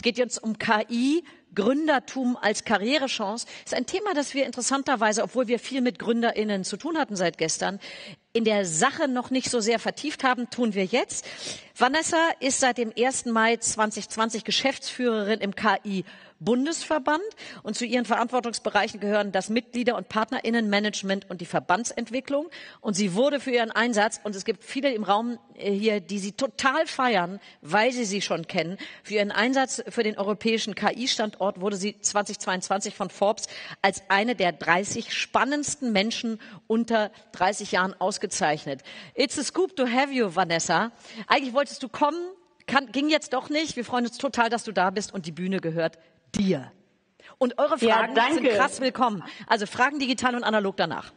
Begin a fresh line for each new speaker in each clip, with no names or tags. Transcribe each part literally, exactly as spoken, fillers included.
geht jetzt um K I, Gründertum als Karrierechance. Das ist ein Thema, das wir interessanterweise, obwohl wir viel mit GründerInnen zu tun hatten seit gestern, in der Sache noch nicht so sehr vertieft haben, tun wir jetzt. Vanessa ist seit dem ersten Mai zweitausendzwanzig Geschäftsführerin im K I-Bundesverband und zu ihren Verantwortungsbereichen gehören das Mitglieder- und PartnerInnenmanagement und die Verbandsentwicklung. Und sie wurde für ihren Einsatz, und es gibt viele im Raum hier, die sie total feiern, weil sie sie schon kennen, für ihren Einsatz für den europäischen K I-Standort wurde sie zweitausendzweiundzwanzig von Forbes als eine der dreißig spannendsten Menschen unter dreißig Jahren ausgezeichnet. It's a scoop to have you, Vanessa. Eigentlich wolltest du kommen, kann, ging jetzt doch nicht. Wir freuen uns total, dass du da bist und die Bühne gehört dir. Und eure Fragen
ja,
sind krass willkommen. Also Fragen digital und analog danach.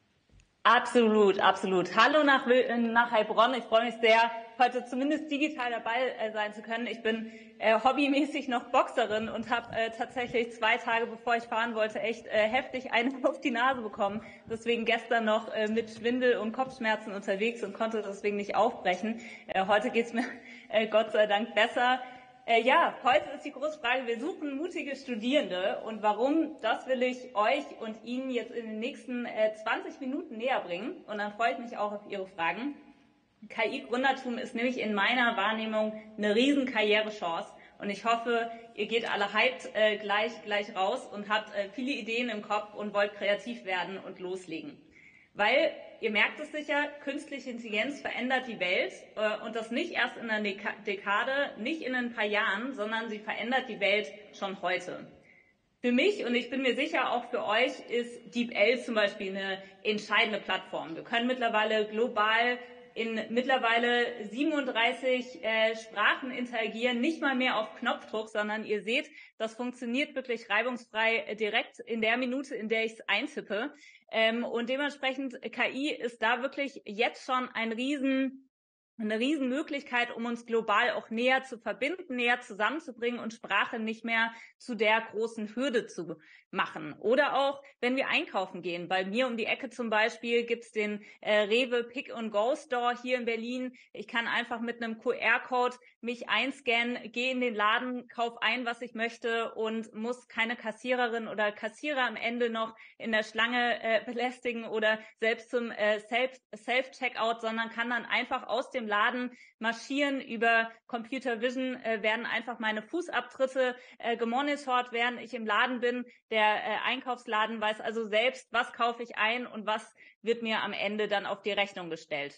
Absolut, absolut. Hallo nach, nach Heilbronn. Ich freue mich sehr, heute zumindest digital dabei äh, sein zu können. Ich bin äh, hobbymäßig noch Boxerin und habe äh, tatsächlich zwei Tage, bevor ich fahren wollte, echt äh, heftig einen auf die Nase bekommen. Deswegen gestern noch äh, mit Schwindel und Kopfschmerzen unterwegs und konnte deswegen nicht aufbrechen. Äh, heute geht's mir äh, Gott sei Dank besser. Äh, ja, heute ist die große Frage, wir suchen mutige Studierende und warum, das will ich euch und Ihnen jetzt in den nächsten äh, zwanzig Minuten näher bringen und dann freue ich mich auch auf Ihre Fragen. K I-Gründertum ist nämlich in meiner Wahrnehmung eine riesen Karrierechance und ich hoffe, ihr geht alle hyped äh, gleich, gleich raus und habt äh, viele Ideen im Kopf und wollt kreativ werden und loslegen. Weil, ihr merkt es sicher, künstliche Intelligenz verändert die Welt äh, und das nicht erst in einer Dekade, nicht in ein paar Jahren, sondern sie verändert die Welt schon heute. Für mich und ich bin mir sicher auch für euch ist DeepL zum Beispiel eine entscheidende Plattform. Wir können mittlerweile global in mittlerweile siebenunddreißig äh, Sprachen interagieren, nicht mal mehr auf Knopfdruck, sondern ihr seht, das funktioniert wirklich reibungsfrei äh, direkt in der Minute, in der ich es eintippe. Ähm, und dementsprechend K I ist da wirklich jetzt schon ein riesen eine Riesenmöglichkeit, um uns global auch näher zu verbinden, näher zusammenzubringen und Sprache nicht mehr zu der großen Hürde zu machen. Oder auch, wenn wir einkaufen gehen. Bei mir um die Ecke zum Beispiel gibt's den äh, Rewe Pick-and-Go-Store hier in Berlin. Ich kann einfach mit einem Q R-Code mich einscannen, gehe in den Laden, kauf ein, was ich möchte und muss keine Kassiererin oder Kassierer am Ende noch in der Schlange äh, belästigen oder selbst zum äh, Self- Self-Checkout, sondern kann dann einfach aus dem Laden marschieren. Über Computer Vision äh, werden einfach meine Fußabtritte äh, gemonitort, während ich im Laden bin. Der äh, Einkaufsladen weiß also selbst, was kaufe ich ein und was wird mir am Ende dann auf die Rechnung gestellt.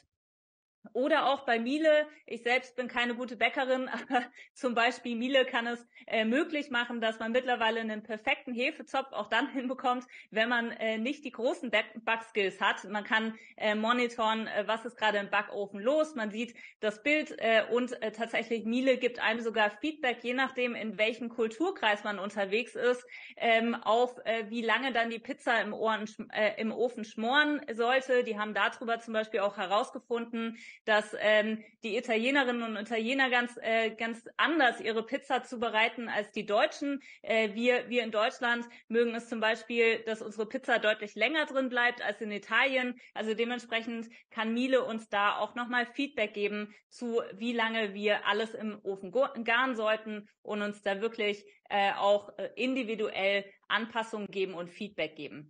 Oder auch bei Miele, ich selbst bin keine gute Bäckerin, aber zum Beispiel Miele kann es äh, möglich machen, dass man mittlerweile einen perfekten Hefezopf auch dann hinbekommt, wenn man äh, nicht die großen Backskills hat. Man kann äh, monitoren, äh, was ist gerade im Backofen los, man sieht das Bild äh, und äh, tatsächlich Miele gibt einem sogar Feedback, je nachdem in welchem Kulturkreis man unterwegs ist, ähm, auf äh, wie lange dann die Pizza im, Ohren, äh, im Ofen schmoren sollte. Die haben darüber zum Beispiel auch herausgefunden, dass ähm, die Italienerinnen und Italiener ganz äh, ganz anders ihre Pizza zubereiten als die Deutschen. Äh, wir wir in Deutschland mögen es zum Beispiel, dass unsere Pizza deutlich länger drin bleibt als in Italien. Also dementsprechend kann Miele uns da auch nochmal Feedback geben zu, wie lange wir alles im Ofen garen sollten und uns da wirklich äh, auch äh, individuell Anpassungen geben und Feedback geben.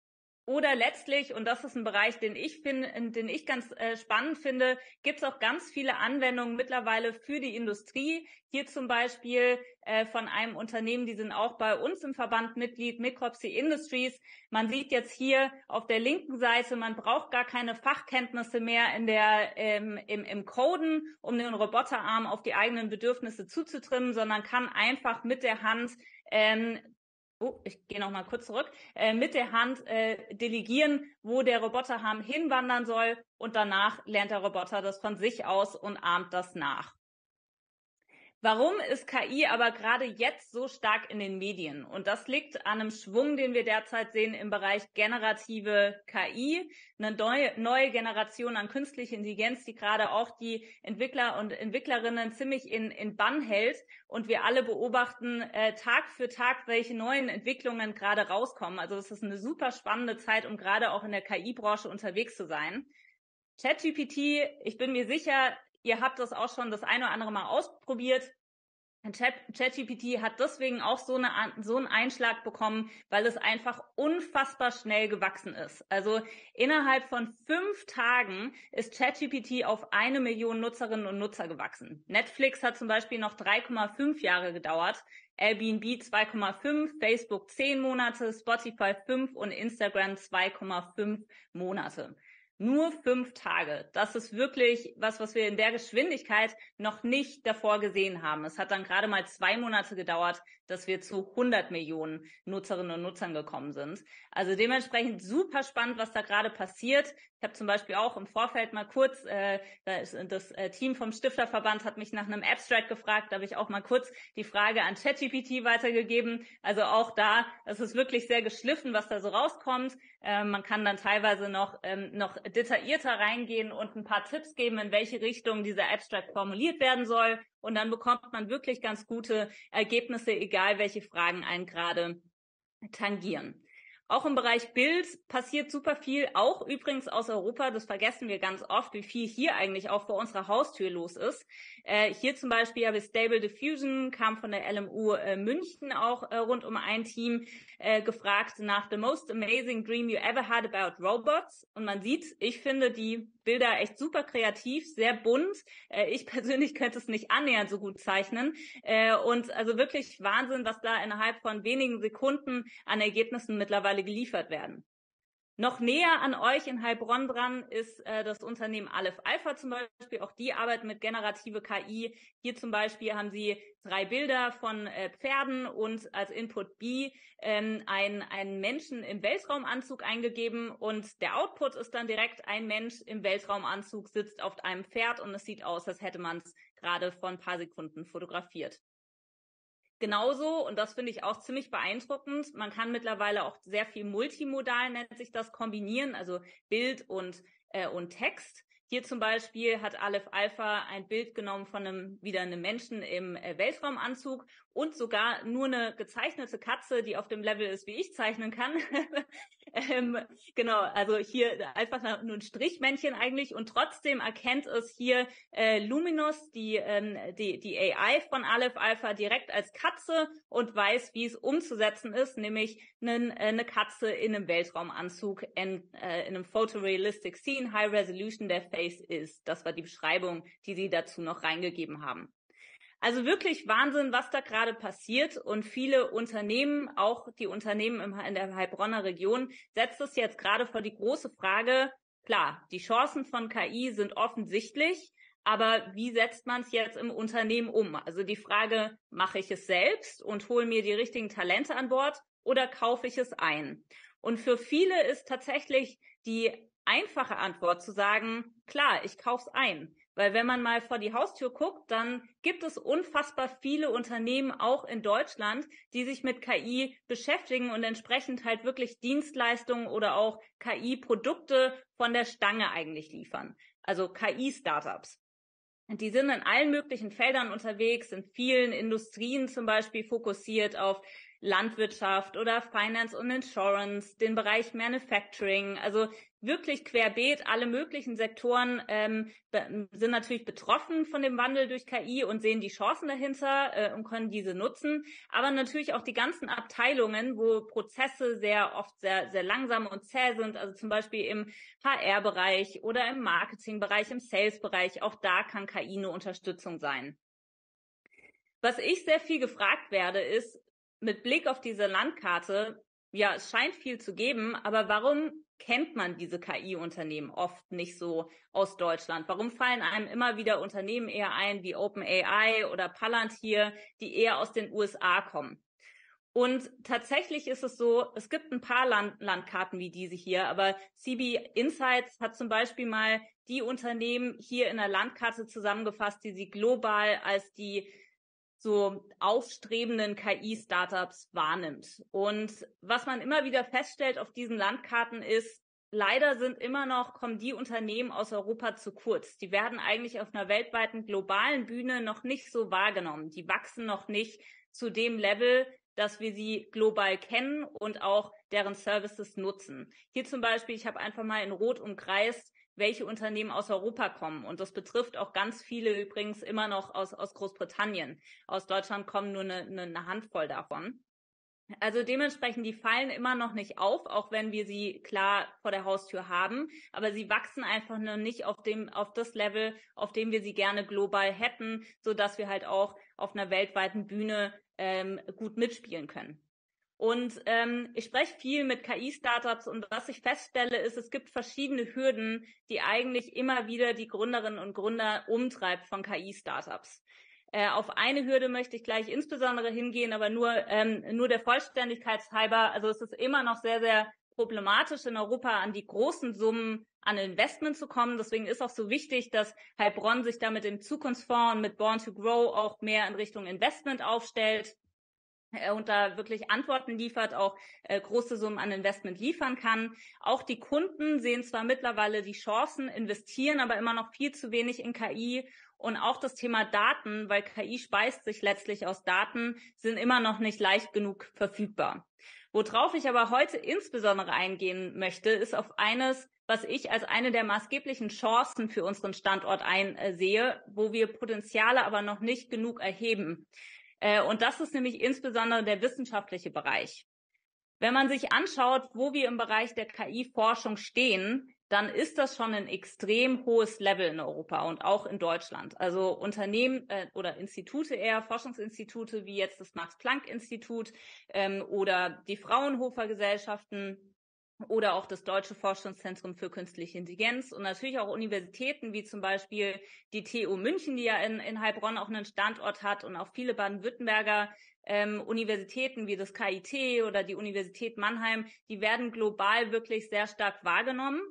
Oder letztlich, und das ist ein Bereich, den ich finde, den ich ganz äh, spannend finde, gibt es auch ganz viele Anwendungen mittlerweile für die Industrie. Hier zum Beispiel äh, von einem Unternehmen, die sind auch bei uns im Verband Mitglied, Micropsy Industries. Man sieht jetzt hier auf der linken Seite, man braucht gar keine Fachkenntnisse mehr in der ähm, im, im Coden, um den Roboterarm auf die eigenen Bedürfnisse zuzutrimmen, sondern kann einfach mit der Hand ähm, Oh, ich gehe noch mal kurz zurück. Äh, mit der Hand äh, delegieren, wo der Roboterarm hinwandern soll und danach lernt der Roboter das von sich aus und ahmt das nach. Warum ist K I aber gerade jetzt so stark in den Medien? Und das liegt an einem Schwung, den wir derzeit sehen im Bereich generative K I, eine neue, neue Generation an künstlicher Intelligenz, die gerade auch die Entwickler und Entwicklerinnen ziemlich in, in Bann hält. Und wir alle beobachten äh, Tag für Tag, welche neuen Entwicklungen gerade rauskommen. Also es ist eine super spannende Zeit, um gerade auch in der K I-Branche unterwegs zu sein. ChatGPT, ich bin mir sicher, ihr habt das auch schon das eine oder andere Mal ausprobiert. ChatGPT hat deswegen auch so, eine, so einen Einschlag bekommen, weil es einfach unfassbar schnell gewachsen ist. Also innerhalb von fünf Tagen ist ChatGPT auf eine Million Nutzerinnen und Nutzer gewachsen. Netflix hat zum Beispiel noch drei Komma fünf Jahre gedauert, Airbnb zwei Komma fünf, Facebook zehn Monate, Spotify fünf und Instagram zwei Komma fünf Monate. Nur fünf Tage. Das ist wirklich was, was wir in der Geschwindigkeit noch nicht davor gesehen haben. Es hat dann gerade mal zwei Monate gedauert, dass wir zu hundert Millionen Nutzerinnen und Nutzern gekommen sind. Also dementsprechend super spannend, was da gerade passiert. Ich habe zum Beispiel auch im Vorfeld mal kurz, äh, das, das äh, Team vom Stifterverband hat mich nach einem Abstract gefragt, da habe ich auch mal kurz die Frage an ChatGPT weitergegeben. Also auch da, es ist wirklich sehr geschliffen, was da so rauskommt. Äh, man kann dann teilweise noch, ähm, noch detaillierter reingehen und ein paar Tipps geben, in welche Richtung dieser Abstract formuliert werden soll. Und dann bekommt man wirklich ganz gute Ergebnisse, egal welche Fragen einen gerade tangieren. Auch im Bereich Bild passiert super viel, auch übrigens aus Europa. Das vergessen wir ganz oft, wie viel hier eigentlich auch vor unserer Haustür los ist. Äh, hier zum Beispiel habe ich Stable Diffusion, kam von der L M U äh, München auch äh, rund um ein Team äh, gefragt nach The most amazing dream you ever had about robots. Und man sieht, ich finde die Bilder echt super kreativ, sehr bunt. Äh, ich persönlich könnte es nicht annähernd so gut zeichnen. Äh, und also wirklich Wahnsinn, was da innerhalb von wenigen Sekunden an Ergebnissen mittlerweile geliefert werden. Noch näher an euch in Heilbronn dran ist äh, das Unternehmen Aleph Alpha zum Beispiel. Auch die arbeiten mit generative K I. Hier zum Beispiel haben sie drei Bilder von äh, Pferden und als Input B ähm, einen, einen Menschen im Weltraumanzug eingegeben. Und der Output ist dann direkt ein Mensch im Weltraumanzug sitzt auf einem Pferd und es sieht aus, als hätte man es gerade vor ein paar Sekunden fotografiert. Genauso, und das finde ich auch ziemlich beeindruckend, man kann mittlerweile auch sehr viel multimodal, nennt sich das, kombinieren, also Bild und, äh, und Text. Hier zum Beispiel hat Aleph Alpha ein Bild genommen von einem, wieder einem Menschen im äh, Weltraumanzug und sogar nur eine gezeichnete Katze, die auf dem Level ist, wie ich zeichnen kann. ähm, genau, also hier einfach nur ein Strichmännchen eigentlich und trotzdem erkennt es hier äh, Luminous, die, ähm, die, die A I von Aleph Alpha direkt als Katze und weiß, wie es umzusetzen ist, nämlich einen, äh, eine Katze in einem Weltraumanzug in, äh, in einem Photorealistic Scene, High Resolution, der Face ist. Das war die Beschreibung, die sie dazu noch reingegeben haben. Also wirklich Wahnsinn, was da gerade passiert und viele Unternehmen, auch die Unternehmen in der Heilbronner Region, setzt es jetzt gerade vor die große Frage, klar, die Chancen von K I sind offensichtlich, aber wie setzt man es jetzt im Unternehmen um? Also die Frage, mache ich es selbst und hole mir die richtigen Talente an Bord oder kaufe ich es ein? Und für viele ist tatsächlich die einfache Antwort zu sagen, klar, ich kaufe es ein. Weil wenn man mal vor die Haustür guckt, dann gibt es unfassbar viele Unternehmen, auch in Deutschland, die sich mit K I beschäftigen und entsprechend halt wirklich Dienstleistungen oder auch K I-Produkte von der Stange eigentlich liefern. Also K I-Startups. Und die sind in allen möglichen Feldern unterwegs, in vielen Industrien zum Beispiel fokussiert auf Landwirtschaft oder Finance und Insurance, den Bereich Manufacturing, also wirklich querbeet, alle möglichen Sektoren ähm, sind natürlich betroffen von dem Wandel durch K I und sehen die Chancen dahinter äh, und können diese nutzen, aber natürlich auch die ganzen Abteilungen, wo Prozesse sehr oft sehr, sehr langsam und zäh sind, also zum Beispiel im H R-Bereich oder im Marketing-Bereich, im Sales-Bereich, auch da kann K I eine Unterstützung sein. Was ich sehr viel gefragt werde, ist, mit Blick auf diese Landkarte, ja, es scheint viel zu geben, aber warum kennt man diese K I-Unternehmen oft nicht so aus Deutschland? Warum fallen einem immer wieder Unternehmen eher ein wie OpenAI oder Palantir, die eher aus den U S A kommen? Und tatsächlich ist es so, es gibt ein paar Land Landkarten wie diese hier, aber C B Insights hat zum Beispiel mal die Unternehmen hier in der Landkarte zusammengefasst, die sie global als die so aufstrebenden K I-Startups wahrnimmt. Und was man immer wieder feststellt auf diesen Landkarten ist, leider sind immer noch, kommen die Unternehmen aus Europa zu kurz. Die werden eigentlich auf einer weltweiten globalen Bühne noch nicht so wahrgenommen. Die wachsen noch nicht zu dem Level, dass wir sie global kennen und auch deren Services nutzen. Hier zum Beispiel, ich habe einfach mal in Rot umkreist, welche Unternehmen aus Europa kommen. Und das betrifft auch ganz viele übrigens immer noch aus, aus Großbritannien. Aus Deutschland kommen nur eine, eine Handvoll davon. Also dementsprechend, die fallen immer noch nicht auf, auch wenn wir sie klar vor der Haustür haben. Aber sie wachsen einfach nur nicht auf dem, auf das Level, auf dem wir sie gerne global hätten, so dass wir halt auch auf einer weltweiten Bühne ähm, gut mitspielen können. Und ähm, ich spreche viel mit K I-Startups und was ich feststelle, ist, es gibt verschiedene Hürden, die eigentlich immer wieder die Gründerinnen und Gründer umtreibt von K I-Startups. Äh, auf eine Hürde möchte ich gleich insbesondere hingehen, aber nur, ähm, nur der Vollständigkeit halber. Also es ist immer noch sehr, sehr problematisch in Europa an die großen Summen an Investment zu kommen. Deswegen ist auch so wichtig, dass Heilbronn sich da mit dem Zukunftsfonds und mit Born to Grow auch mehr in Richtung Investment aufstellt äh, und da wirklich Antworten liefert, auch äh, große Summen an Investment liefern kann. Auch die Kunden sehen zwar mittlerweile die Chancen, investieren aber immer noch viel zu wenig in K I. Und auch das Thema Daten, weil K I speist sich letztlich aus Daten, sind immer noch nicht leicht genug verfügbar. Worauf ich aber heute insbesondere eingehen möchte, ist auf eines, was ich als eine der maßgeblichen Chancen für unseren Standort einsehe, wo wir Potenziale aber noch nicht genug erheben. Und das ist nämlich insbesondere der wissenschaftliche Bereich. Wenn man sich anschaut, wo wir im Bereich der K I-Forschung stehen, dann ist das schon ein extrem hohes Level in Europa und auch in Deutschland. Also Unternehmen äh, oder Institute eher, Forschungsinstitute wie jetzt das Max-Planck-Institut ähm, oder die Fraunhofer-Gesellschaften oder auch das Deutsche Forschungszentrum für Künstliche Intelligenz und natürlich auch Universitäten wie zum Beispiel die T U München, die ja in, in Heilbronn auch einen Standort hat und auch viele Baden-Württemberger ähm, Universitäten wie das K I T oder die Universität Mannheim, die werden global wirklich sehr stark wahrgenommen.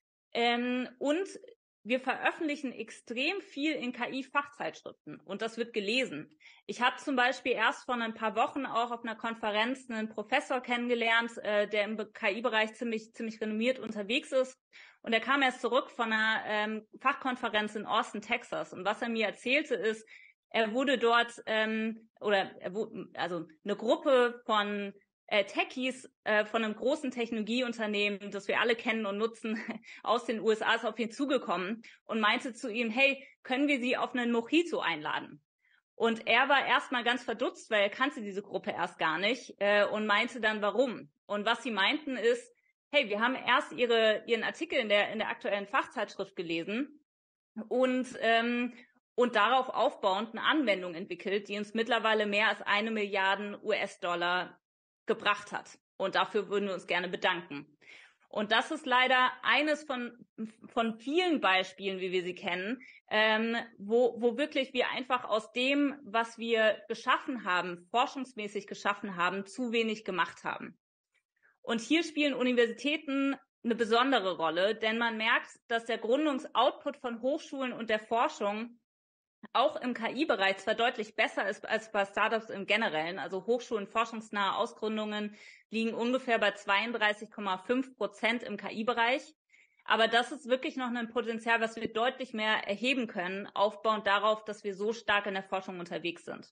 Ähm, und wir veröffentlichen extrem viel in K I-Fachzeitschriften und das wird gelesen. Ich habe zum Beispiel erst vor ein paar Wochen auch auf einer Konferenz einen Professor kennengelernt, äh, der im K I-Bereich ziemlich ziemlich renommiert unterwegs ist. Und er kam erst zurück von einer ähm, Fachkonferenz in Austin, Texas. Und was er mir erzählte ist, er wurde dort, ähm, oder er wurde, also eine Gruppe von Äh, Techies äh, von einem großen Technologieunternehmen, das wir alle kennen und nutzen, aus den U S A ist auf ihn zugekommen und meinte zu ihm, hey, können wir Sie auf einen Mojito einladen? Und er war erstmal ganz verdutzt, weil er kannte diese Gruppe erst gar nicht äh, und meinte dann, warum? Und was sie meinten ist, hey, wir haben erst ihre, ihren Artikel in der, in der aktuellen Fachzeitschrift gelesen und ähm, und darauf aufbauend eine Anwendung entwickelt, die uns mittlerweile mehr als eine Milliarde U S-Dollar gebracht hat. Und dafür würden wir uns gerne bedanken. Und das ist leider eines von, von vielen Beispielen, wie wir sie kennen, ähm, wo, wo wirklich wir einfach aus dem, was wir geschaffen haben, forschungsmäßig geschaffen haben, zu wenig gemacht haben. Und hier spielen Universitäten eine besondere Rolle, denn man merkt, dass der Gründungsoutput von Hochschulen und der Forschung auch im K I-Bereich zwar deutlich besser ist als bei Startups im Generellen. Also Hochschulen, forschungsnahe Ausgründungen liegen ungefähr bei zweiunddreißig Komma fünf Prozent im K I-Bereich. Aber das ist wirklich noch ein Potenzial, was wir deutlich mehr erheben können, aufbauend darauf, dass wir so stark in der Forschung unterwegs sind.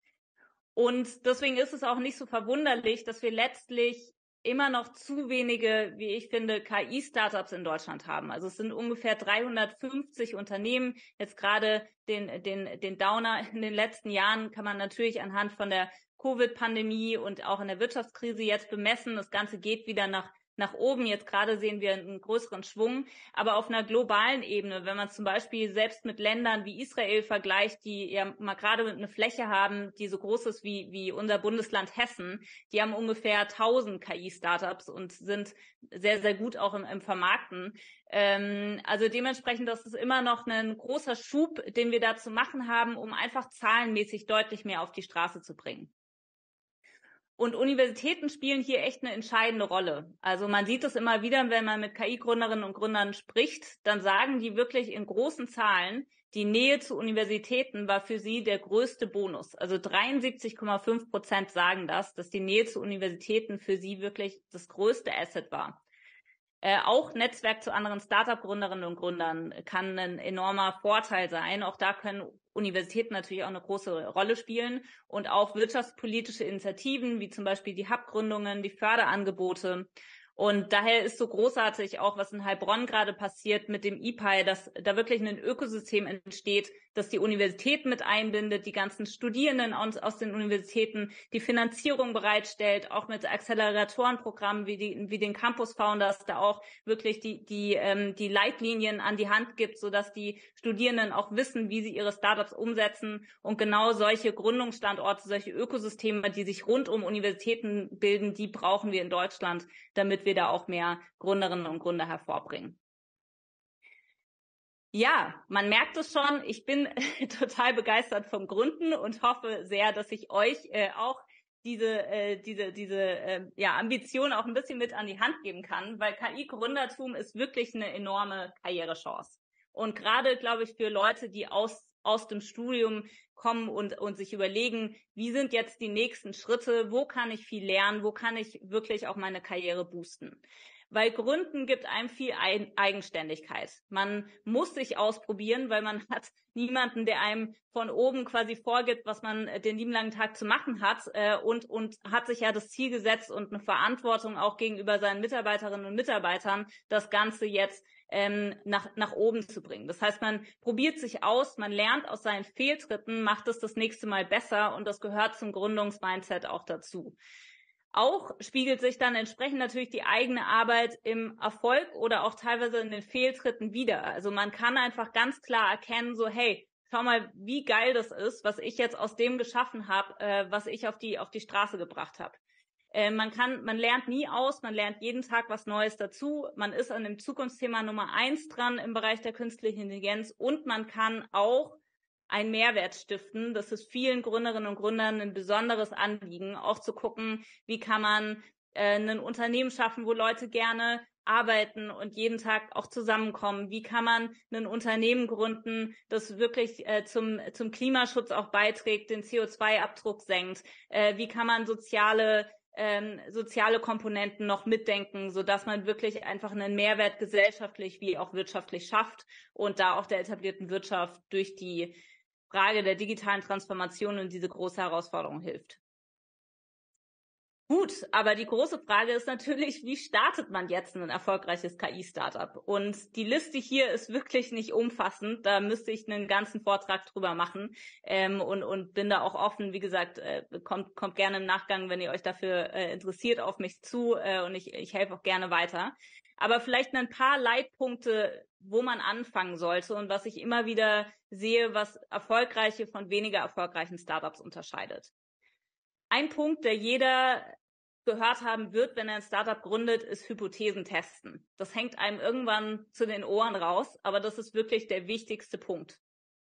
Und deswegen ist es auch nicht so verwunderlich, dass wir letztlich immer noch zu wenige, wie ich finde, K I-Startups in Deutschland haben. Also es sind ungefähr dreihundertfünfzig Unternehmen. Jetzt gerade den, den, den Downer in den letzten Jahren kann man natürlich anhand von der Covid-Pandemie und auch in der Wirtschaftskrise jetzt bemessen. Das Ganze geht wieder nach nach oben. Jetzt gerade sehen wir einen größeren Schwung. Aber auf einer globalen Ebene, wenn man zum Beispiel selbst mit Ländern wie Israel vergleicht, die ja mal gerade eine Fläche haben, die so groß ist wie, wie unser Bundesland Hessen, die haben ungefähr tausend K I-Startups und sind sehr, sehr gut auch im, im Vermarkten. Ähm, also dementsprechend, das ist immer noch ein großer Schub, den wir da zu machen haben, um einfach zahlenmäßig deutlich mehr auf die Straße zu bringen. Und Universitäten spielen hier echt eine entscheidende Rolle. Also man sieht es immer wieder, wenn man mit K I-Gründerinnen und Gründern spricht, dann sagen die wirklich in großen Zahlen, die Nähe zu Universitäten war für sie der größte Bonus. Also dreiundsiebzig Komma fünf Prozent sagen das, dass die Nähe zu Universitäten für sie wirklich das größte Asset war. Äh, auch Netzwerk zu anderen Startup-Gründerinnen und Gründern kann ein enormer Vorteil sein. Auch da können Universitäten natürlich auch eine große Rolle spielen und auch wirtschaftspolitische Initiativen wie zum Beispiel die Hub-Gründungen, die Förderangebote. Und daher ist so großartig auch, was in Heilbronn gerade passiert mit dem I P A I, dass da wirklich ein Ökosystem entsteht, das die Universitäten mit einbindet, die ganzen Studierenden aus, aus den Universitäten, die Finanzierung bereitstellt, auch mit Acceleratorenprogrammen wie, die, wie den Campus Founders, da auch wirklich die, die, ähm, die Leitlinien an die Hand gibt, sodass die Studierenden auch wissen, wie sie ihre Startups umsetzen. Und genau solche Gründungsstandorte, solche Ökosysteme, die sich rund um Universitäten bilden, die brauchen wir in Deutschland, damit wir da auch mehr Gründerinnen und Gründer hervorbringen. Ja, man merkt es schon, ich bin total begeistert vom Gründen und hoffe sehr, dass ich euch äh, auch diese äh, diese diese äh, ja Ambition auch ein bisschen mit an die Hand geben kann, weil K I-Gründertum ist wirklich eine enorme Karrierechance. Und gerade, glaube ich, für Leute, die aus aus dem Studium kommen und und sich überlegen, wie sind jetzt die nächsten Schritte, wo kann ich viel lernen, wo kann ich wirklich auch meine Karriere boosten. Weil Gründen gibt einem viel Eigenständigkeit. Man muss sich ausprobieren, weil man hat niemanden, der einem von oben quasi vorgibt, was man den lieben langen Tag zu machen hat, äh, und, und hat sich ja das Ziel gesetzt und eine Verantwortung auch gegenüber seinen Mitarbeiterinnen und Mitarbeitern, das Ganze jetzt ähm, nach, nach oben zu bringen. Das heißt, man probiert sich aus, man lernt aus seinen Fehltritten, macht es das nächste Mal besser und das gehört zum Gründungsmindset auch dazu. Auch spiegelt sich dann entsprechend natürlich die eigene Arbeit im Erfolg oder auch teilweise in den Fehltritten wider. Also man kann einfach ganz klar erkennen, so hey, schau mal, wie geil das ist, was ich jetzt aus dem geschaffen habe, äh, was ich auf die auf die Straße gebracht habe. Äh, man kann, man lernt nie aus, man lernt jeden Tag was Neues dazu. Man ist an dem Zukunftsthema Nummer eins dran im Bereich der künstlichen Intelligenz und man kann auch einen Mehrwert stiften. Das ist vielen Gründerinnen und Gründern ein besonderes Anliegen, auch zu gucken, wie kann man äh, ein Unternehmen schaffen, wo Leute gerne arbeiten und jeden Tag auch zusammenkommen. Wie kann man ein Unternehmen gründen, das wirklich äh, zum zum Klimaschutz auch beiträgt, den C O zwei Abdruck senkt? Äh, wie kann man soziale ähm, soziale Komponenten noch mitdenken, sodass man wirklich einfach einen Mehrwert gesellschaftlich wie auch wirtschaftlich schafft und da auch der etablierten Wirtschaft durch die Frage der digitalen Transformation und diese große Herausforderung hilft. Gut, aber die große Frage ist natürlich, wie startet man jetzt ein erfolgreiches K I-Startup? Und die Liste hier ist wirklich nicht umfassend. Da müsste ich einen ganzen Vortrag drüber machen ähm, und, und bin da auch offen. Wie gesagt, äh, kommt, kommt gerne im Nachgang, wenn ihr euch dafür äh, interessiert, auf mich zu äh, und ich, ich helfe auch gerne weiter. Aber vielleicht ein paar Leitpunkte, wo man anfangen sollte und was ich immer wieder sehe, was erfolgreiche von weniger erfolgreichen Startups unterscheidet. Ein Punkt, der jeder gehört haben wird, wenn er ein Startup gründet, ist Hypothesen testen. Das hängt einem irgendwann zu den Ohren raus, aber das ist wirklich der wichtigste Punkt.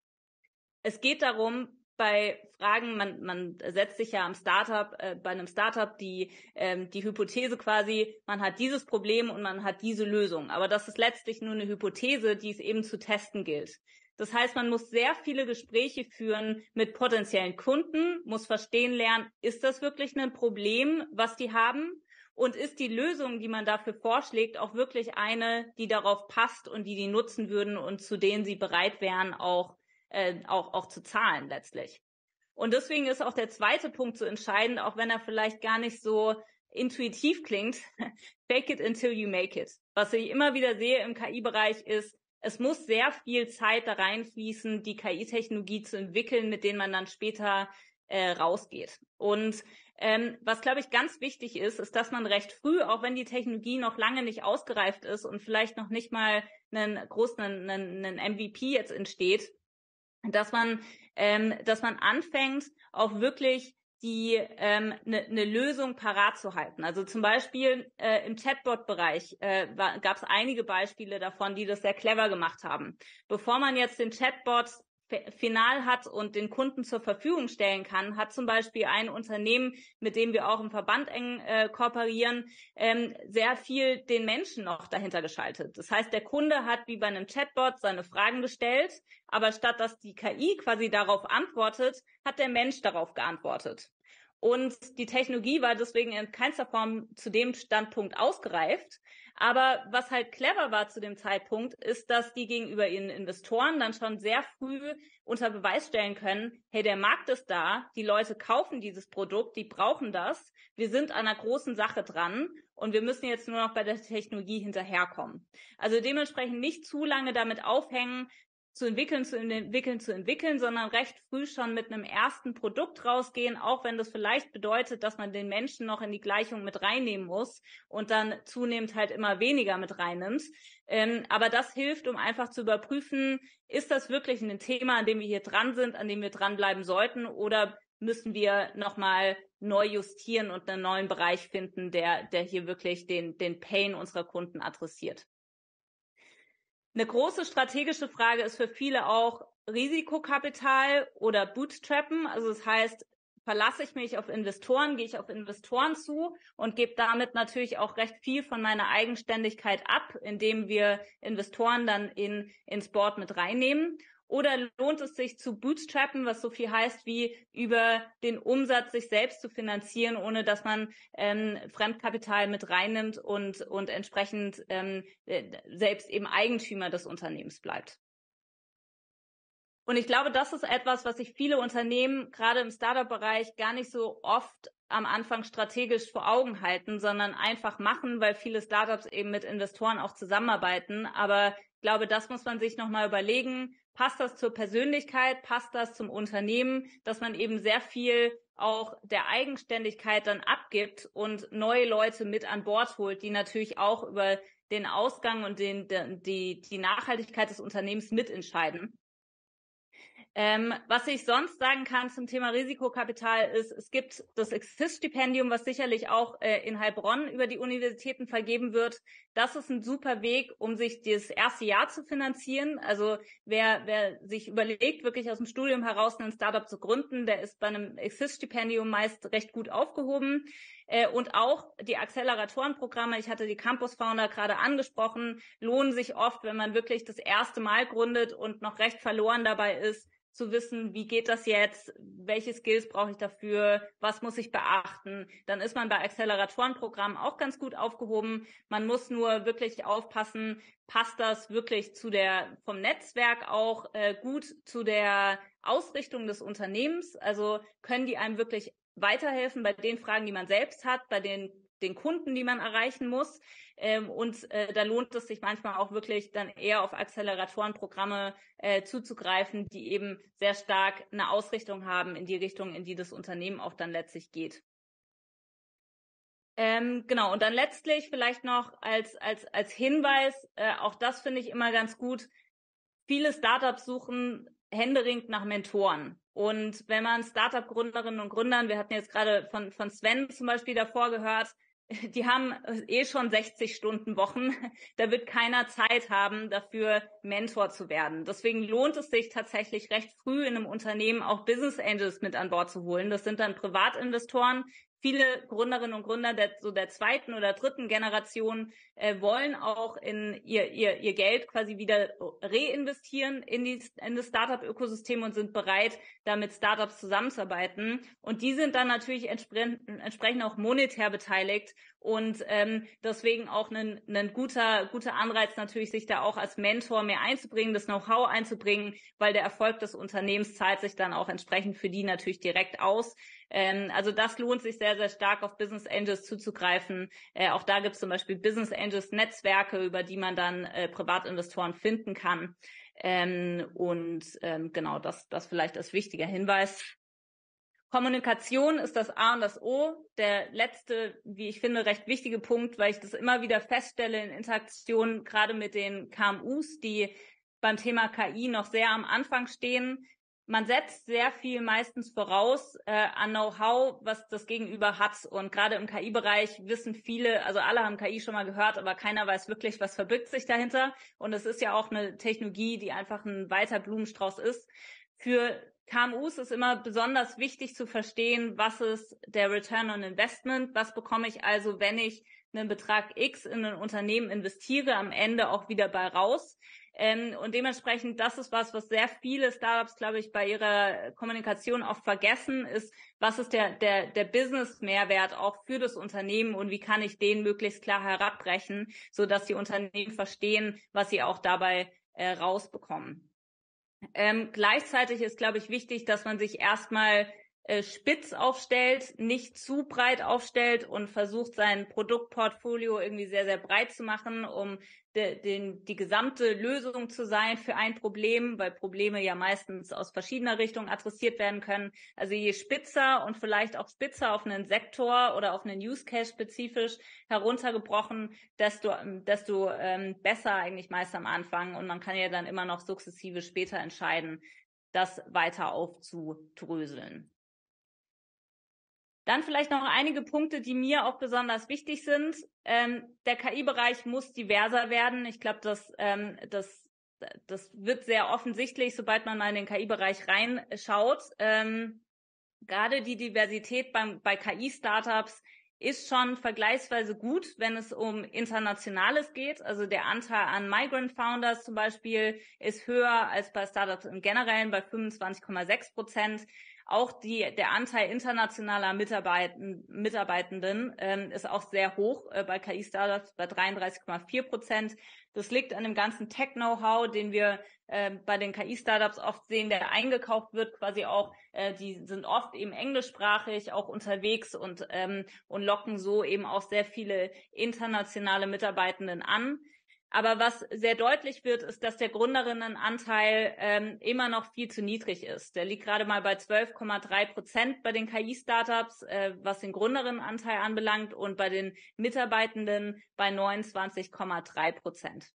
Es geht darum, bei Fragen, man, man setzt sich ja am Startup, äh, bei einem Startup die, ähm, die Hypothese quasi, man hat dieses Problem und man hat diese Lösung. Aber das ist letztlich nur eine Hypothese, die es eben zu testen gilt. Das heißt, man muss sehr viele Gespräche führen mit potenziellen Kunden, muss verstehen lernen, ist das wirklich ein Problem, was die haben? Und ist die Lösung, die man dafür vorschlägt, auch wirklich eine, die darauf passt und die die nutzen würden und zu denen sie bereit wären, auch, äh, auch, auch zu zahlen letztlich? Und deswegen ist auch der zweite Punkt so entscheidend, auch wenn er vielleicht gar nicht so intuitiv klingt, fake it until you make it. Was ich immer wieder sehe im K I-Bereich ist, es muss sehr viel Zeit da reinfließen, die K I-Technologie zu entwickeln, mit denen man dann später äh, rausgeht. Und ähm, was, glaube ich, ganz wichtig ist, ist, dass man recht früh, auch wenn die Technologie noch lange nicht ausgereift ist und vielleicht noch nicht mal einen großen einen, einen M V P jetzt entsteht, dass man, ähm, dass man anfängt, auch wirklich die ähm, ne, ne Lösung parat zu halten. Also zum Beispiel äh, im Chatbot-Bereich äh, gab es einige Beispiele davon, die das sehr clever gemacht haben. Bevor man jetzt den Chatbot final hat und den Kunden zur Verfügung stellen kann, hat zum Beispiel ein Unternehmen, mit dem wir auch im Verband eng äh, kooperieren, ähm, sehr viel den Menschen noch dahinter geschaltet. Das heißt, der Kunde hat wie bei einem Chatbot seine Fragen gestellt, aber statt dass die K I quasi darauf antwortet, hat der Mensch darauf geantwortet. Und die Technologie war deswegen in keinster Form zu dem Standpunkt ausgereift. Aber was halt clever war zu dem Zeitpunkt, ist, dass die gegenüber ihren Investoren dann schon sehr früh unter Beweis stellen können, hey, der Markt ist da, die Leute kaufen dieses Produkt, die brauchen das, wir sind an einer großen Sache dran und wir müssen jetzt nur noch bei der Technologie hinterherkommen. Also dementsprechend nicht zu lange damit aufhängen, zu entwickeln, zu entwickeln, zu entwickeln, sondern recht früh schon mit einem ersten Produkt rausgehen, auch wenn das vielleicht bedeutet, dass man den Menschen noch in die Gleichung mit reinnehmen muss und dann zunehmend halt immer weniger mit reinnimmt. Ähm, aber das hilft, um einfach zu überprüfen, ist das wirklich ein Thema, an dem wir hier dran sind, an dem wir dranbleiben sollten, oder müssen wir nochmal neu justieren und einen neuen Bereich finden, der, der hier wirklich den, den Pain unserer Kunden adressiert. Eine große strategische Frage ist für viele auch Risikokapital oder Bootstrappen. Also das heißt, verlasse ich mich auf Investoren, gehe ich auf Investoren zu und gebe damit natürlich auch recht viel von meiner Eigenständigkeit ab, indem wir Investoren dann in, ins Board mit reinnehmen. Oder lohnt es sich zu bootstrappen, was so viel heißt wie über den Umsatz sich selbst zu finanzieren, ohne dass man ähm, Fremdkapital mit reinnimmt und, und entsprechend ähm, selbst eben Eigentümer des Unternehmens bleibt. Und ich glaube, das ist etwas, was sich viele Unternehmen gerade im Startup-Bereich gar nicht so oft am Anfang strategisch vor Augen halten, sondern einfach machen, weil viele Startups eben mit Investoren auch zusammenarbeiten. Aber ich glaube, das muss man sich nochmal überlegen. Passt das zur Persönlichkeit? Passt das zum Unternehmen? Dass man eben sehr viel auch der Eigenständigkeit dann abgibt und neue Leute mit an Bord holt, die natürlich auch über den Ausgang und den, die, die Nachhaltigkeit des Unternehmens mitentscheiden. Ähm, was ich sonst sagen kann zum Thema Risikokapital ist, es gibt das Exist-Stipendium, was sicherlich auch äh, in Heilbronn über die Universitäten vergeben wird. Das ist ein super Weg, um sich das erste Jahr zu finanzieren. Also wer, wer sich überlegt, wirklich aus dem Studium heraus ein Startup zu gründen, der ist bei einem Exist-Stipendium meist recht gut aufgehoben. Äh, und auch die Acceleratorenprogramme, ich hatte die Campus Founder gerade angesprochen, lohnen sich oft, wenn man wirklich das erste Mal gründet und noch recht verloren dabei ist, zu wissen, wie geht das jetzt, welche Skills brauche ich dafür, was muss ich beachten. Dann ist man bei Acceleratorenprogrammen auch ganz gut aufgehoben. Man muss nur wirklich aufpassen, passt das wirklich zu der, vom Netzwerk auch äh, gut zu der Ausrichtung des Unternehmens. Also können die einem wirklich weiterhelfen bei den Fragen, die man selbst hat, bei den den Kunden, die man erreichen muss. Ähm, und äh, da lohnt es sich manchmal auch wirklich dann eher auf Acceleratorenprogramme äh, zuzugreifen, die eben sehr stark eine Ausrichtung haben in die Richtung, in die das Unternehmen auch dann letztlich geht. Ähm, genau, und dann letztlich vielleicht noch als als als Hinweis, äh, auch das finde ich immer ganz gut, viele Startups suchen händeringend nach Mentoren. Und wenn man Startup-Gründerinnen und Gründern, wir hatten jetzt gerade von, von Sven zum Beispiel davor gehört, die haben eh schon sechzig Stunden Wochen. Da wird keiner Zeit haben, dafür Mentor zu werden. Deswegen lohnt es sich tatsächlich recht früh in einem Unternehmen auch Business Angels mit an Bord zu holen. Das sind dann Privatinvestoren. Viele Gründerinnen und Gründer der, so der zweiten oder dritten Generation äh, wollen auch in ihr, ihr, ihr Geld quasi wieder reinvestieren in, die, in das Startup-Ökosystem und sind bereit, da mit Startups zusammenzuarbeiten. Und die sind dann natürlich entspre entsprechend auch monetär beteiligt und ähm, deswegen auch ein, ein guter, guter Anreiz natürlich, sich da auch als Mentor mehr einzubringen, das Know-how einzubringen, weil der Erfolg des Unternehmens zahlt sich dann auch entsprechend für die natürlich direkt aus. Ähm, also das lohnt sich sehr, sehr stark auf Business Angels zuzugreifen. Äh, auch da gibt es zum Beispiel Business Angels Netzwerke, über die man dann äh, Privatinvestoren finden kann. Ähm, und ähm, genau, das, das vielleicht als wichtiger Hinweis. Kommunikation ist das A und das O. Der letzte, wie ich finde, recht wichtige Punkt, weil ich das immer wieder feststelle in Interaktionen, gerade mit den K M Us, die beim Thema K I noch sehr am Anfang stehen. Man setzt sehr viel meistens voraus äh, an Know-how, was das Gegenüber hat. Und gerade im K I-Bereich wissen viele, also alle haben K I schon mal gehört, aber keiner weiß wirklich, was verbirgt sich dahinter. Und es ist ja auch eine Technologie, die einfach ein weiter Blumenstrauß ist. Für K M Us ist immer besonders wichtig zu verstehen, was ist der Return on Investment, was bekomme ich also, wenn ich einen Betrag X in ein Unternehmen investiere, am Ende auch wieder bei raus. Ähm, und dementsprechend, das ist was, was sehr viele Startups, glaube ich, bei ihrer Kommunikation oft vergessen, ist, was ist der, der, der Business-Mehrwert auch für das Unternehmen und wie kann ich den möglichst klar herabbrechen, so dass die Unternehmen verstehen, was sie auch dabei äh, rausbekommen. Ähm, gleichzeitig ist, glaube ich, wichtig, dass man sich erstmal äh, spitz aufstellt, nicht zu breit aufstellt und versucht, sein Produktportfolio irgendwie sehr, sehr breit zu machen, um de, den, die gesamte Lösung zu sein für ein Problem, weil Probleme ja meistens aus verschiedener Richtung adressiert werden können. Also je spitzer und vielleicht auch spitzer auf einen Sektor oder auf einen Use Case spezifisch heruntergebrochen, desto, desto ähm, besser eigentlich meist am Anfang. Und man kann ja dann immer noch sukzessive später entscheiden, das weiter aufzudröseln. Dann vielleicht noch einige Punkte, die mir auch besonders wichtig sind. Ähm, der K I-Bereich muss diverser werden. Ich glaube, das, ähm, das, das wird sehr offensichtlich, sobald man mal in den K I-Bereich reinschaut. Ähm, gerade die Diversität beim, bei K I-Startups ist schon vergleichsweise gut, wenn es um Internationales geht. Also der Anteil an Migrant Founders zum Beispiel ist höher als bei Startups im Generellen bei fünfundzwanzig Komma sechs Prozent. Auch die, der Anteil internationaler Mitarbeitenden, Mitarbeitenden ähm, ist auch sehr hoch äh, bei K I-Startups bei dreiunddreißig Komma vier Prozent. Das liegt an dem ganzen Tech-Know-how, den wir äh, bei den K I-Startups oft sehen, der eingekauft wird, quasi auch, äh, die sind oft eben englischsprachig auch unterwegs und, ähm, und locken so eben auch sehr viele internationale Mitarbeitenden an. Aber was sehr deutlich wird, ist, dass der Gründerinnenanteil ähm, immer noch viel zu niedrig ist. Der liegt gerade mal bei zwölf Komma drei Prozent bei den K I-Startups, äh, was den Gründerinnenanteil anbelangt, und bei den Mitarbeitenden bei neunundzwanzig Komma drei Prozent.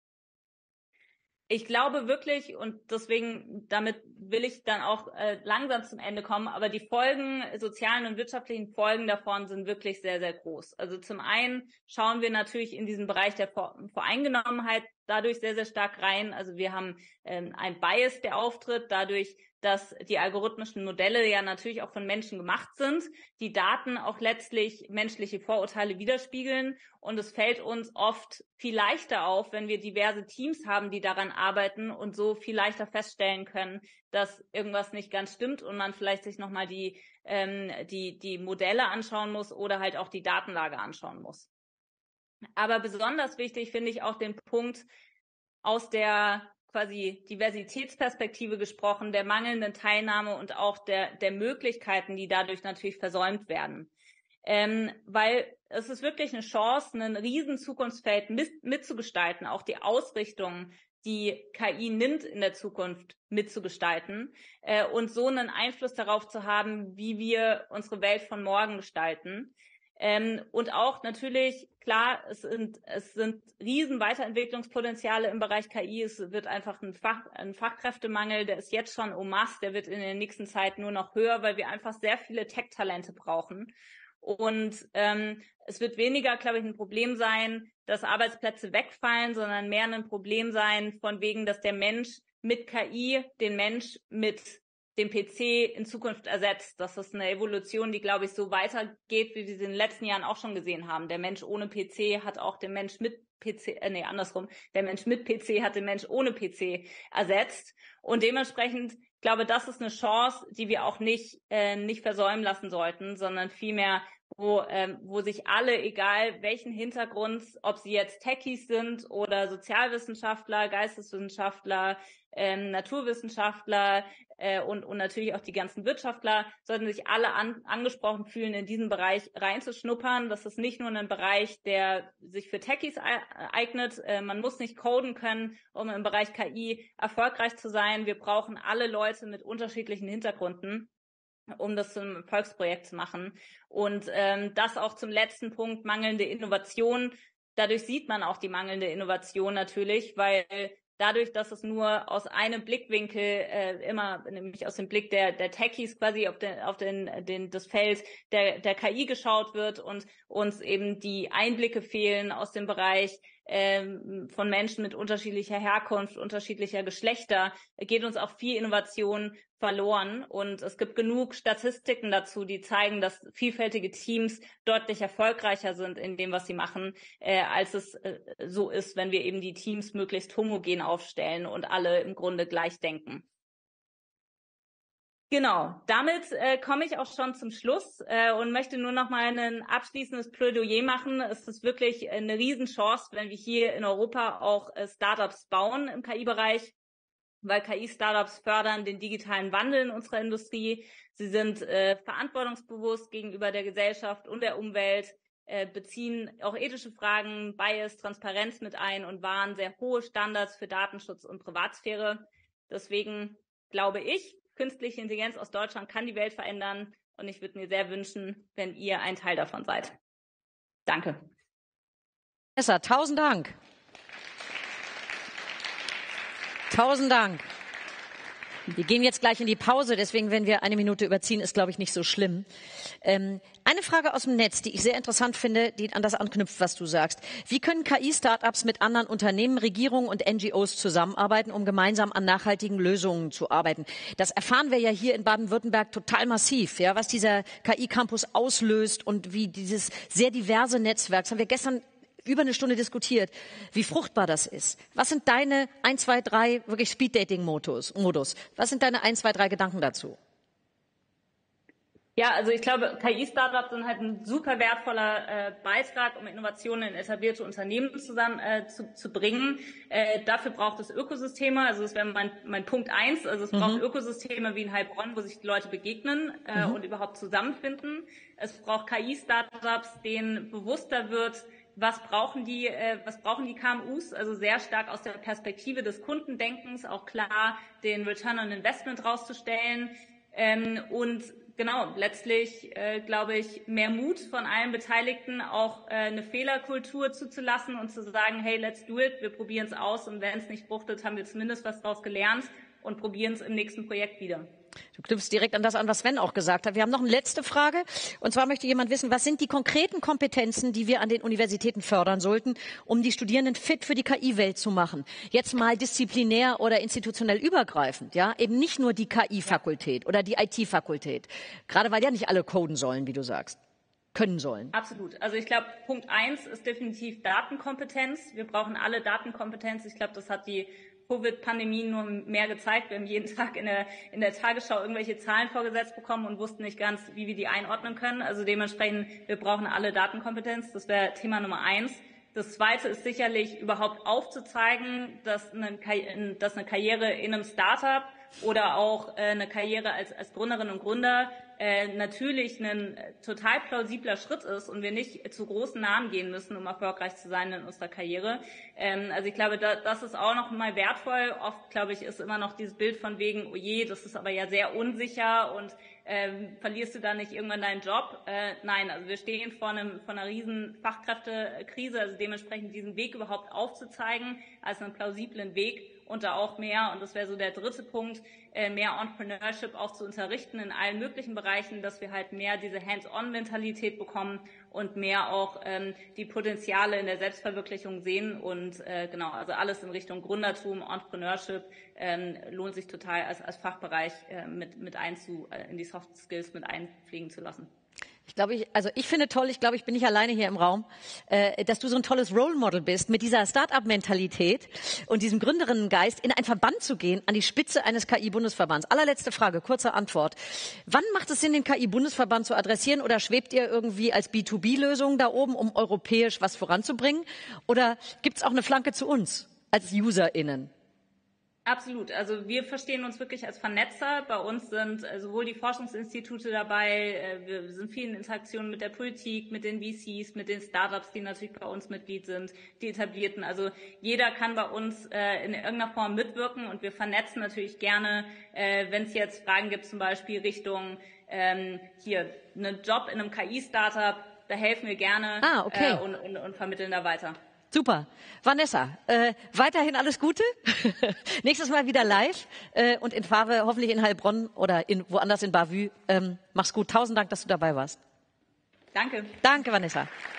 Ich glaube wirklich, und deswegen, damit will ich dann auch äh, langsam zum Ende kommen, aber die Folgen, sozialen und wirtschaftlichen Folgen davon sind wirklich sehr, sehr groß. Also zum einen schauen wir natürlich in diesen Bereich der Voreingenommenheit dadurch sehr, sehr stark rein. Also wir haben ähm, ein Bias, der auftritt, dadurch, dass die algorithmischen Modelle ja natürlich auch von Menschen gemacht sind, die Daten auch letztlich menschliche Vorurteile widerspiegeln. Und es fällt uns oft viel leichter auf, wenn wir diverse Teams haben, die daran arbeiten und so viel leichter feststellen können, dass irgendwas nicht ganz stimmt und man vielleicht sich nochmal die, ähm, die, die Modelle anschauen muss oder halt auch die Datenlage anschauen muss. Aber besonders wichtig finde ich auch den Punkt aus der quasi Diversitätsperspektive gesprochen, der mangelnden Teilnahme und auch der, der Möglichkeiten, die dadurch natürlich versäumt werden. Ähm, weil es ist wirklich eine Chance, ein riesen Zukunftsfeld mit, mitzugestalten, auch die Ausrichtung, die K I nimmt in der Zukunft mitzugestalten äh, und so einen Einfluss darauf zu haben, wie wir unsere Welt von morgen gestalten. Ähm, und auch natürlich, klar, es sind, es sind riesen Weiterentwicklungspotenziale im Bereich K I. Es wird einfach ein, Fach, ein Fachkräftemangel, der ist jetzt schon en masse, der wird in der nächsten Zeit nur noch höher, weil wir einfach sehr viele Tech-Talente brauchen. Und ähm, es wird weniger, glaube ich, ein Problem sein, dass Arbeitsplätze wegfallen, sondern mehr ein Problem sein, von wegen, dass der Mensch mit K I den Mensch mit dem P C in Zukunft ersetzt. Das ist eine Evolution, die, glaube ich, so weitergeht, wie wir sie in den letzten Jahren auch schon gesehen haben. Der Mensch ohne P C hat auch den Mensch mit P C, äh, nee, andersrum. Der Mensch mit P C hat den Mensch ohne P C ersetzt. Und dementsprechend, ich glaube, das ist eine Chance, die wir auch nicht, äh, nicht versäumen lassen sollten, sondern vielmehr, wo, ähm, wo sich alle, egal welchen Hintergrund, ob sie jetzt Techies sind oder Sozialwissenschaftler, Geisteswissenschaftler, ähm, Naturwissenschaftler äh, und, und natürlich auch die ganzen Wirtschaftler, sollten sich alle an, angesprochen fühlen, in diesen Bereich reinzuschnuppern. Das ist nicht nur ein Bereich, der sich für Techies eignet. Äh, man muss nicht coden können, um im Bereich K I erfolgreich zu sein. Wir brauchen alle Leute mit unterschiedlichen Hintergründen, um das zum Erfolgsprojekt zu machen. Und ähm, das auch zum letzten Punkt, mangelnde Innovation. Dadurch sieht man auch die mangelnde Innovation natürlich, weil dadurch, dass es nur aus einem Blickwinkel äh, immer, nämlich aus dem Blick der, der Techies quasi auf den, auf den, den, das Feld der, der K I geschaut wird und uns eben die Einblicke fehlen aus dem Bereich ähm, von Menschen mit unterschiedlicher Herkunft, unterschiedlicher Geschlechter, geht uns auch viel Innovation verloren. Und es gibt genug Statistiken dazu, die zeigen, dass vielfältige Teams deutlich erfolgreicher sind in dem, was sie machen, äh, als es äh, so ist, wenn wir eben die Teams möglichst homogen aufstellen und alle im Grunde gleich denken. Genau, damit äh, komme ich auch schon zum Schluss äh, und möchte nur noch mal ein abschließendes Plädoyer machen. Es ist wirklich eine Riesenchance, wenn wir hier in Europa auch äh, Startups bauen im K I-Bereich, weil K I-Startups fördern den digitalen Wandel in unserer Industrie. Sie sind äh, verantwortungsbewusst gegenüber der Gesellschaft und der Umwelt, äh, beziehen auch ethische Fragen, Bias, Transparenz mit ein und wahren sehr hohe Standards für Datenschutz und Privatsphäre. Deswegen glaube ich, künstliche Intelligenz aus Deutschland kann die Welt verändern und ich würde mir sehr wünschen, wenn ihr ein Teil davon seid. Danke.
Vanessa, tausend Dank. Tausend Dank. Wir gehen jetzt gleich in die Pause, deswegen, wenn wir eine Minute überziehen, ist, glaube ich, nicht so schlimm. Ähm, eine Frage aus dem Netz, die ich sehr interessant finde, die an das anknüpft, was du sagst. Wie können K I-Startups mit anderen Unternehmen, Regierungen und N G Os zusammenarbeiten, um gemeinsam an nachhaltigen Lösungen zu arbeiten? Das erfahren wir ja hier in Baden-Württemberg total massiv, ja, was dieser K I-Campus auslöst und wie dieses sehr diverse Netzwerk, das haben wir gestern über eine Stunde diskutiert, wie fruchtbar das ist. Was sind deine eins, zwei, drei wirklich Speed-Dating-Modus? Was sind deine eins, zwei, drei Gedanken dazu?
Ja, also ich glaube, K I-Startups sind halt ein super wertvoller äh, Beitrag, um Innovationen in etablierte Unternehmen zusammen äh, zu, zu bringen. Äh, dafür braucht es Ökosysteme, also das wäre mein, mein Punkt eins. Also es mhm. braucht Ökosysteme wie in Heilbronn, wo sich die Leute begegnen äh, mhm. und überhaupt zusammenfinden. Es braucht K I-Startups, denen bewusster wird, was brauchen die, äh, was brauchen die K M Us? Also sehr stark aus der Perspektive des Kundendenkens, auch klar den Return on Investment rauszustellen. Ähm, und genau, letztlich äh, glaube ich, mehr Mut von allen Beteiligten, auch äh, eine Fehlerkultur zuzulassen und zu sagen, hey, let's do it, wir probieren es aus und wenn es nicht fruchtet, haben wir zumindest was daraus gelernt und probieren es im nächsten Projekt wieder.
Du knüpfst direkt an das an, was Sven auch gesagt hat. Wir haben noch eine letzte Frage. Und zwar möchte jemand wissen, was sind die konkreten Kompetenzen, die wir an den Universitäten fördern sollten, um die Studierenden fit für die K I-Welt zu machen? Jetzt mal disziplinär oder institutionell übergreifend, ja? Eben nicht nur die K I-Fakultät oder die I T-Fakultät. Gerade weil ja nicht alle coden sollen, wie du sagst. Können sollen.
Absolut. Also ich glaube, Punkt eins ist definitiv Datenkompetenz. Wir brauchen alle Datenkompetenz. Ich glaube, das hat die Covid-Pandemie nur mehr gezeigt. Wir haben jeden Tag in der, in der Tagesschau irgendwelche Zahlen vorgesetzt bekommen und wussten nicht ganz, wie wir die einordnen können. Also dementsprechend, wir brauchen alle Datenkompetenz. Das wäre Thema Nummer eins. Das zweite ist sicherlich überhaupt aufzuzeigen, dass eine, dass eine Karriere in einem Startup oder auch äh, eine Karriere als, als Gründerinnen und Gründer äh, natürlich ein äh, total plausibler Schritt ist und wir nicht äh, zu großen Namen gehen müssen, um erfolgreich zu sein in unserer Karriere. Ähm, also ich glaube, da, das ist auch noch mal wertvoll. Oft, glaube ich, ist immer noch dieses Bild von wegen, oh je, das ist aber ja sehr unsicher und ähm, verlierst du da nicht irgendwann deinen Job? Äh, nein, also wir stehen vor einem vor einer riesen Fachkräftekrise, also dementsprechend diesen Weg überhaupt aufzuzeigen als einen plausiblen Weg und da auch mehr, und das wäre so der dritte Punkt, äh, mehr Entrepreneurship auch zu unterrichten in allen möglichen Bereichen, dass wir halt mehr diese Hands-on-Mentalität bekommen und mehr auch ähm, die Potenziale in der Selbstverwirklichung sehen und äh, genau, also alles in Richtung Gründertum, Entrepreneurship ähm, lohnt sich total als, als Fachbereich äh, mit, mit einzu, äh, in die Soft Skills mit einfliegen zu lassen.
Ich glaube, ich, also ich finde toll, ich glaube, ich bin nicht alleine hier im Raum, äh, dass du so ein tolles Role Model bist, mit dieser Start-up-Mentalität und diesem Gründerinnengeist in einen Verband zu gehen, an die Spitze eines K I-Bundesverbands. Allerletzte Frage, kurze Antwort. Wann macht es Sinn, den K I-Bundesverband zu adressieren, oder schwebt ihr irgendwie als B zwei B-Lösung da oben, um europäisch was voranzubringen? Oder gibt es auch eine Flanke zu uns als UserInnen?
Absolut. Also wir verstehen uns wirklich als Vernetzer. Bei uns sind sowohl die Forschungsinstitute dabei, wir sind viel in Interaktion mit der Politik, mit den V Cs, mit den Startups, die natürlich bei uns Mitglied sind, die etablierten. Also jeder kann bei uns in irgendeiner Form mitwirken und wir vernetzen natürlich gerne, wenn es jetzt Fragen gibt, zum Beispiel Richtung hier einen Job in einem K I-Startup, da helfen wir gerne
ah, okay.
und, und, und vermitteln da weiter.
Super. Vanessa, äh, weiterhin alles Gute. Nächstes Mal wieder live äh, und in Farbe, hoffentlich in Heilbronn oder in, woanders in Bavü. Ähm, mach's gut. Tausend Dank, dass du dabei warst.
Danke.
Danke, Vanessa.